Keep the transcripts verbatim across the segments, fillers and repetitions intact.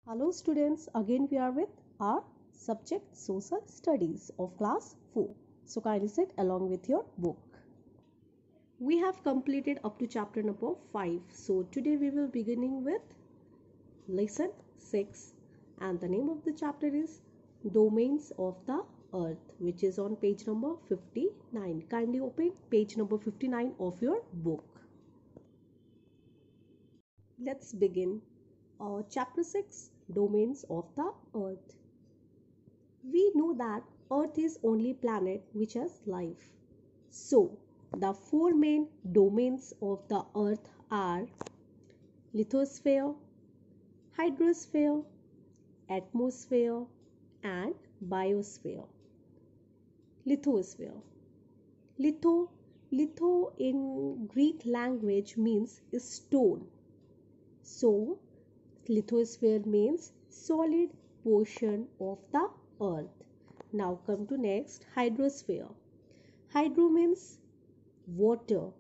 Hello students, again we are with our subject social studies of class four. So kindly sit along with your book. We have completed up to chapter number five. So today we will beginning with lesson six and the name of the chapter is Domains of the Earth, which is on page number fifty-nine. Kindly open page number fifty-nine of your book. Let's begin. Uh, chapter six, Domains of the Earth. We know that Earth is only planet which has life. So, the four main domains of the Earth are lithosphere, hydrosphere, atmosphere and biosphere. Lithosphere. Litho, litho in Greek language means stone. So, lithosphere means solid portion of the earth. Now come to next, hydrosphere. Hydro means water.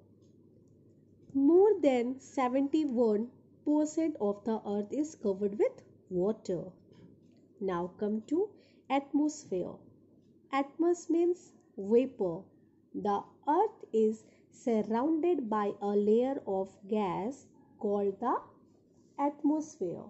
More than seventy-one percent of the earth is covered with water. Now come to atmosphere. Atmos means vapor. The earth is surrounded by a layer of gas called the atmosphere.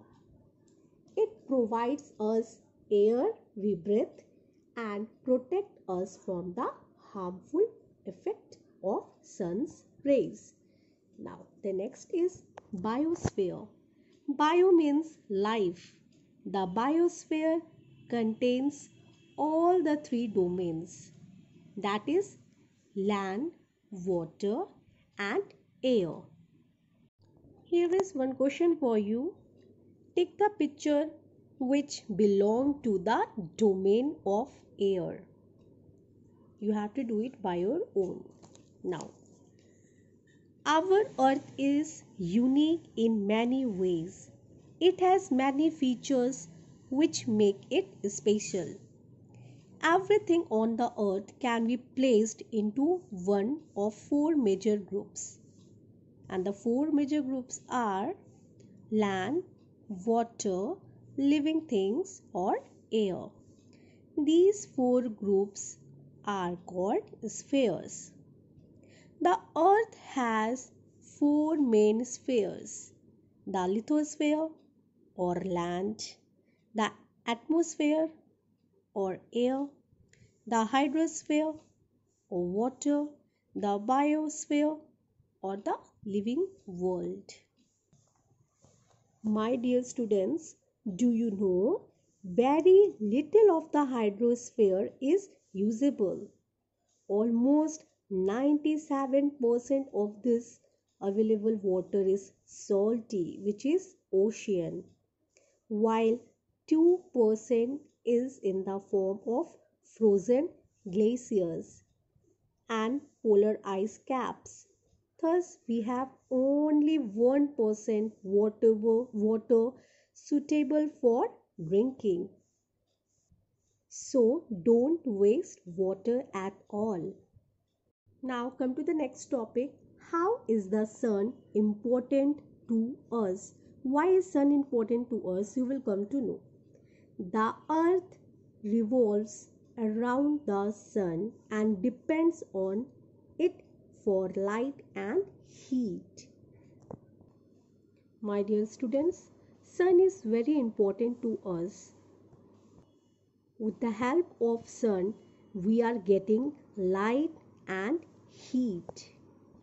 It provides us air we breathe and protect us from the harmful effect of sun's rays. Now the next is biosphere. Bio means life. The biosphere contains all the three domains, that is land, water and air. Here is one question for you. Take the picture which belong to the domain of air. You have to do it by your own. Now, our earth is unique in many ways. It has many features which make it special. Everything on the earth can be placed into one of four major groups. And the four major groups are land, water, living things or air. These four groups are called spheres. The earth has four main spheres: the lithosphere or land, the atmosphere or air, the hydrosphere or water, the biosphere or the living world. My dear students, do you know very little of the hydrosphere is usable? Almost ninety-seven percent of this available water is salty, which is ocean, while two percent is in the form of frozen glaciers and polar ice caps. Thus, we have only one percent water, water suitable for drinking. So, don't waste water at all. Now, come to the next topic. How is the sun important to us? Why is sun important to us? You will come to know. The earth revolves around the sun and depends on it for light and heat. My dear students, sun is very important to us. With the help of sun, we are getting light and heat.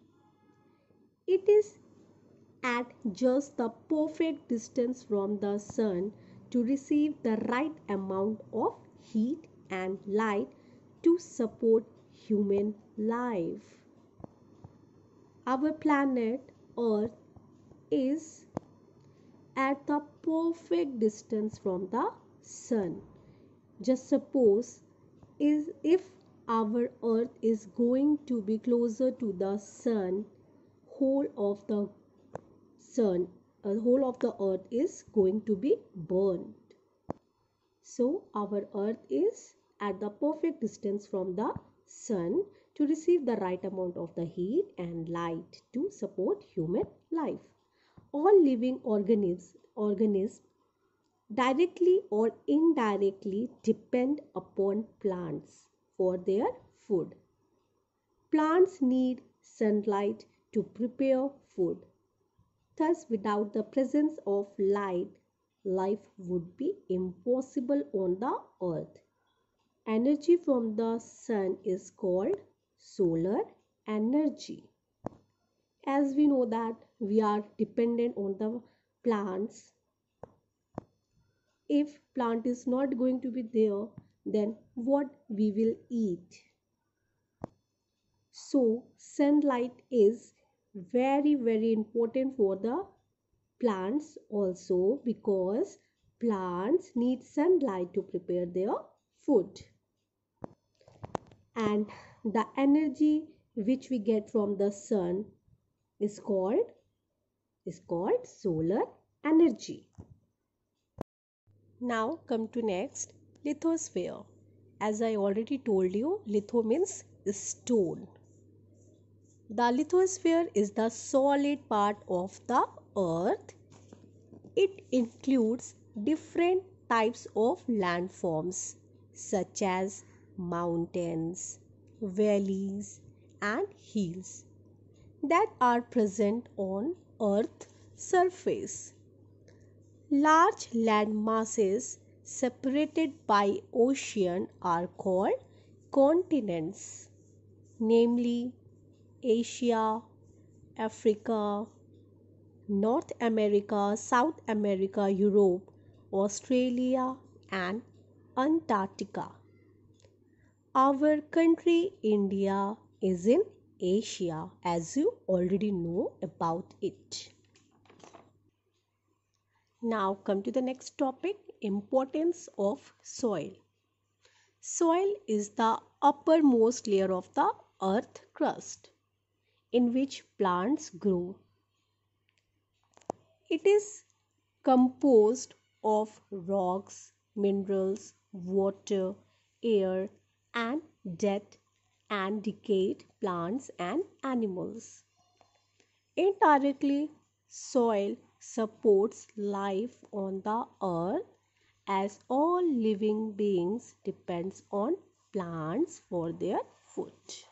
It is at just the perfect distance from the sun to receive the right amount of heat and light to support human life. Our planet Earth is at the perfect distance from the sun. Just suppose is if our earth is going to be closer to the sun, whole of the sun, uh, whole of the earth is going to be burned. So our earth is at the perfect distance from the sun to receive the right amount of the heat and light to support human life. All living organisms organisms directly or indirectly depend upon plants for their food. Plants need sunlight to prepare food. Thus, without the presence of light, life would be impossible on the earth. Energy from the sun is called solar energy. As we know that we are dependent on the plants. If plant is not going to be there, then what we will eat? So sunlight is very very important for the plants also, because plants need sunlight to prepare their food. And the energy which we get from the sun is called is called solar energy. Now come to next, lithosphere. As I already told you, litho means stone. The lithosphere is the solid part of the earth. It includes different types of landforms such as mountains, valleys, and hills that are present on Earth's surface. Large land masses separated by ocean are called continents, namely Asia, Africa, North America, South America, Europe, Australia, and Antarctica. Our country, India, is in Asia, as you already know about it. Now come to the next topic, importance of soil. Soil is the uppermost layer of the earth crust in which plants grow. It is composed of rocks, minerals, water, air, and dead and decayed plants and animals. Indirectly, soil supports life on the earth, as all living beings depends on plants for their food.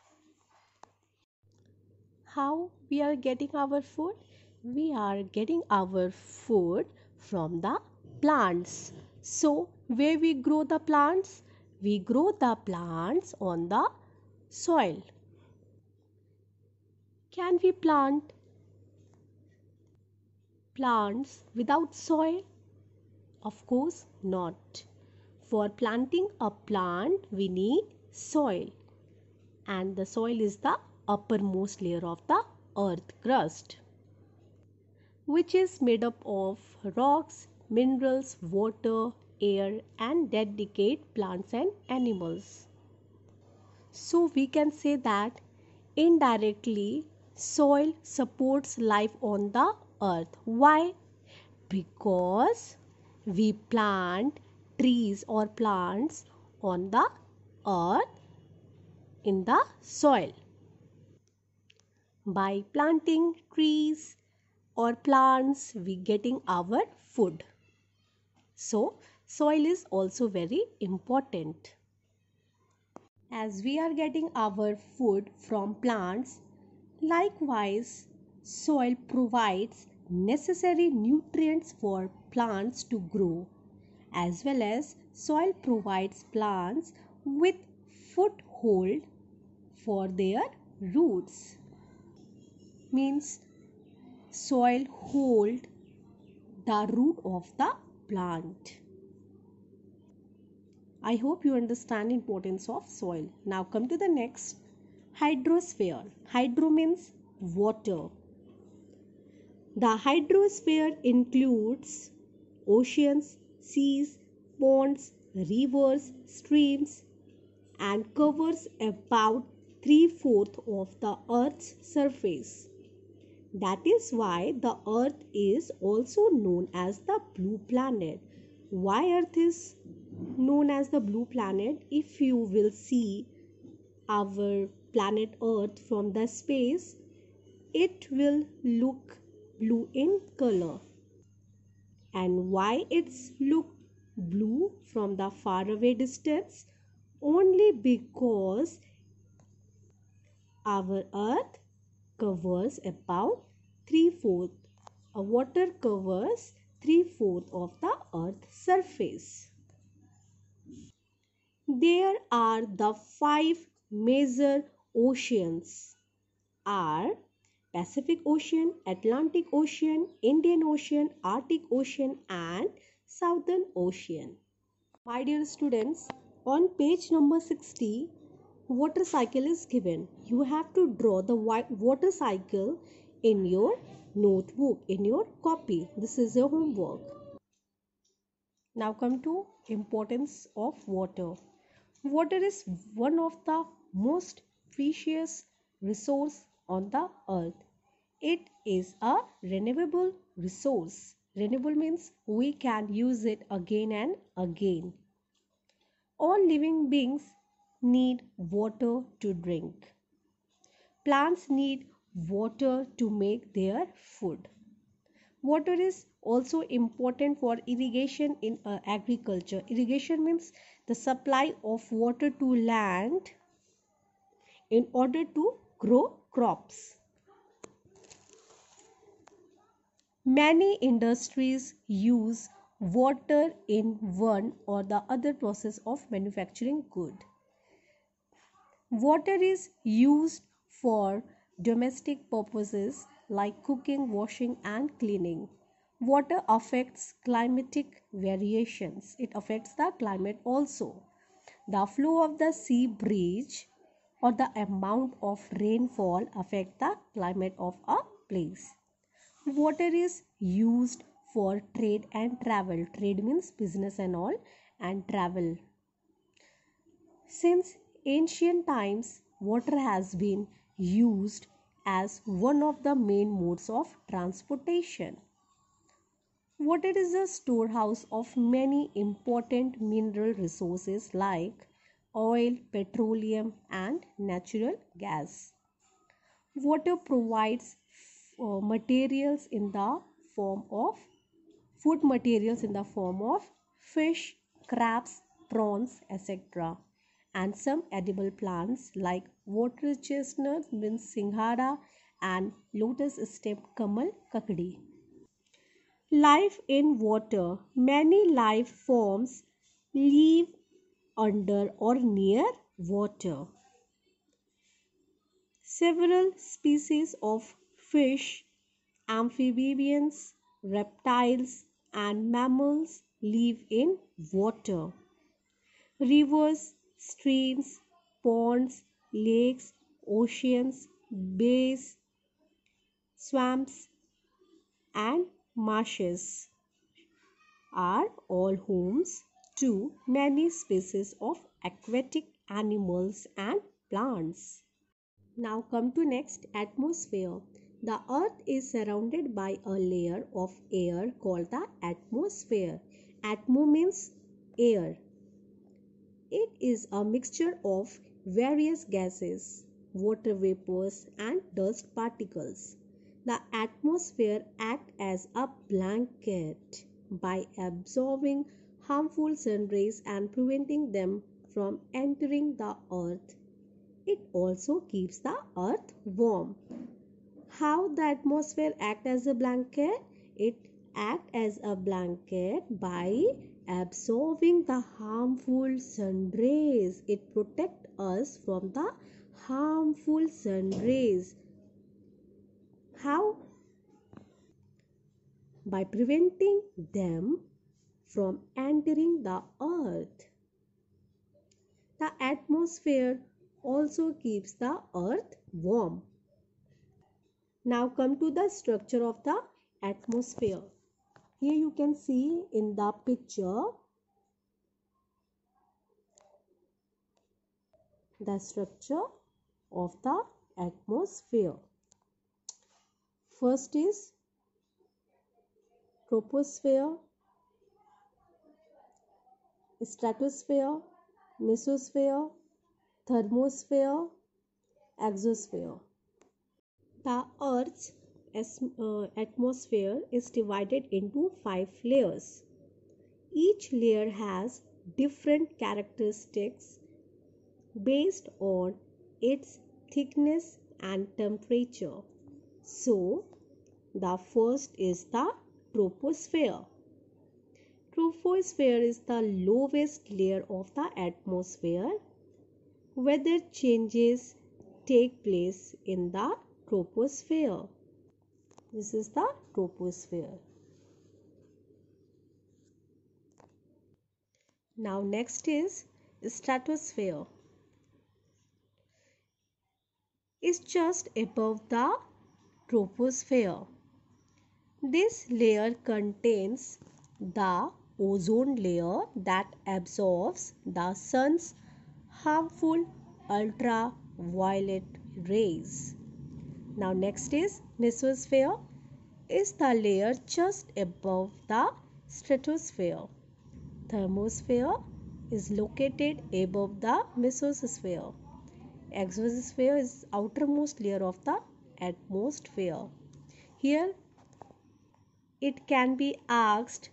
How we are getting our food? We are getting our food from the plants. So where we grow the plants? We grow the plants on the soil. Can we plant plants without soil? Of course not. For planting a plant we need soil, and the soil is the uppermost layer of the earth crust, which is made up of rocks, minerals, water, air, and dead decayed plants and animals. So we can say that indirectly soil supports life on the earth. Why? Because we plant trees or plants on the earth in the soil. By planting trees or plants, we getting our food. So soil is also very important. As we are getting our food from plants, likewise soil provides necessary nutrients for plants to grow, as well as soil provides plants with foothold for their roots. Means soil hold the root of the plant. I hope you understand the importance of soil. Now come to the next, hydrosphere. Hydro means water. The hydrosphere includes oceans, seas, ponds, rivers, streams, and covers about three-fourths of the Earth's surface. That is why the Earth is also known as the blue planet. Why Earth is known as the blue planet? If you will see our planet Earth from the space, it will look blue in color. And why it's look blue from the faraway distance? Only because our earth covers about three-fourths. A water covers three-fourths of the earth's surface. There are the five major oceans are Pacific Ocean, Atlantic Ocean, Indian Ocean, Arctic Ocean and Southern Ocean. My dear students, on page number sixty, water cycle is given. You have to draw the water cycle in your notebook, in your copy. This is your homework. Now come to importance of water. Water is one of the most precious resource on the earth. It is a renewable resource. Renewable means we can use it again and again. All living beings need water to drink. Plants need water to make their food. Water is also important for irrigation in uh, agriculture. Irrigation means the supply of water to land in order to grow crops. Many industries use water in one or the other process of manufacturing good. Water is used for domestic purposes like cooking, washing and cleaning. Water affects climatic variations. It affects the climate also. The flow of the sea breeze or the amount of rainfall affect the climate of a place. Water is used for trade and travel. Trade means business and all, and travel. Since ancient times, water has been used as one of the main modes of transportation. Water is a storehouse of many important mineral resources like oil, petroleum, and natural gas. Water provides uh, materials in the form of food materials in the form of fish, crabs, prawns, et cetera. And some edible plants like water chestnut means singhara and lotus stem kamal kakdi. Life in water. Many life forms live under or near water. Several species of fish, amphibians, reptiles, and mammals live in water. Rivers, streams, ponds, lakes, oceans, bays, swamps, and marshes are all homes to many species of aquatic animals and plants. Now come to next, atmosphere. The earth is surrounded by a layer of air called the atmosphere. Atmo means air. It is a mixture of various gases, water vapors and dust particles. The atmosphere acts as a blanket by absorbing harmful sun rays and preventing them from entering the earth. It also keeps the earth warm. How the atmosphere acts as a blanket? It acts as a blanket by absorbing the harmful sun rays. It protects us from the harmful sun rays. How? By preventing them from entering the earth. The atmosphere also keeps the earth warm. Now come to the structure of the atmosphere. Here you can see in the picture the structure of the atmosphere. First is troposphere, stratosphere, mesosphere, thermosphere, exosphere. The Earth's as, uh, atmosphere is divided into five layers. Each layer has different characteristics based on its thickness and temperature. So, the first is the troposphere. Troposphere is the lowest layer of the atmosphere. Weather changes take place in the troposphere. This is the troposphere. Now next is stratosphere. It's just above the troposphere. This layer contains the ozone layer that absorbs the sun's harmful ultraviolet rays. Now next is mesosphere, is the layer just above the stratosphere. Thermosphere is located above the mesosphere. Exosphere is outermost layer of the atmosphere. Here it can be asked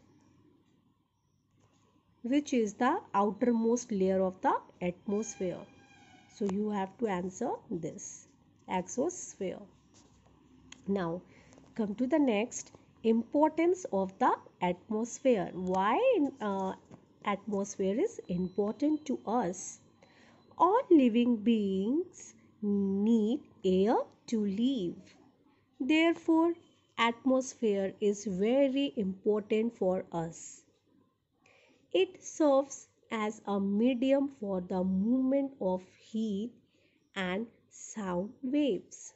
which is the outermost layer of the atmosphere. So you have to answer this, exosphere. Now come to the next, importance of the atmosphere. Why uh, atmosphere is important to us? All living beings need air to live. Therefore, atmosphere is very important for us. It serves as a medium for the movement of heat and sound waves.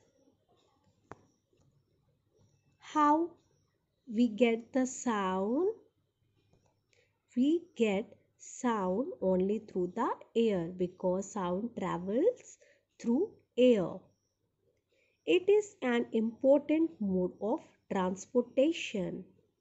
How we get the sound? We get sound only through the air because sound travels through air. It is an important mode of transportation.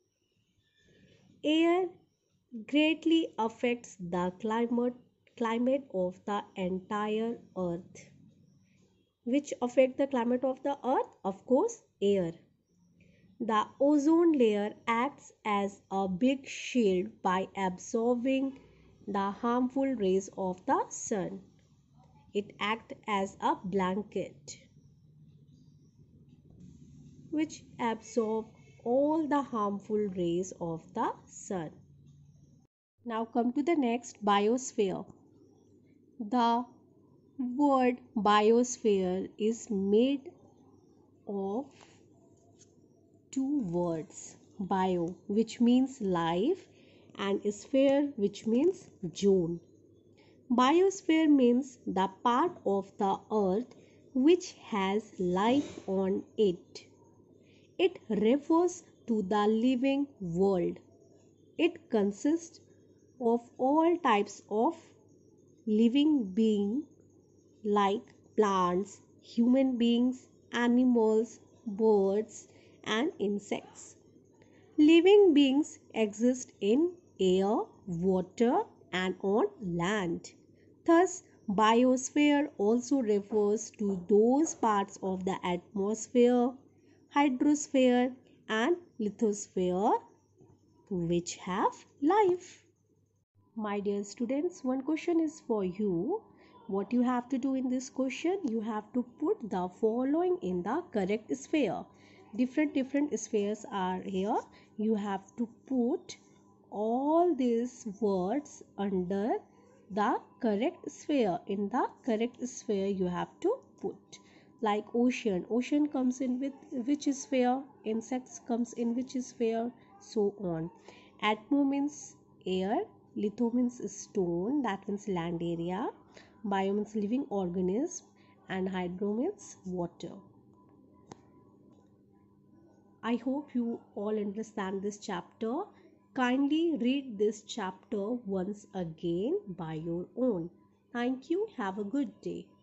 Air greatly affects the climate, climate of the entire earth. Which affect the climate of the earth? Of course, air. The ozone layer acts as a big shield by absorbing the harmful rays of the sun. It acts as a blanket which absorb all the harmful rays of the sun. Now come to the next, biosphere. The word biosphere is made of two words, bio which means life and sphere which means zone. Biosphere means the part of the earth which has life on it. It refers to the living world. It consists of all types of living beings like plants, human beings, animals, birds, and insects. Living beings exist in air, water, and on land. Thus, biosphere also refers to those parts of the atmosphere, hydrosphere, and lithosphere which have life. My dear students, one question is for you. What you have to do in this question? You have to put the following in the correct sphere. Different different spheres are here. You have to put all these words under the correct sphere. In the correct sphere you have to put. Like ocean. Ocean comes in with which sphere? Insects comes in which sphere? So on. Atmo means air. Litho means stone, that means land area. Bio means living organism, and hydro means water. I hope you all understand this chapter. Kindly read this chapter once again by your own. Thank you. Have a good day.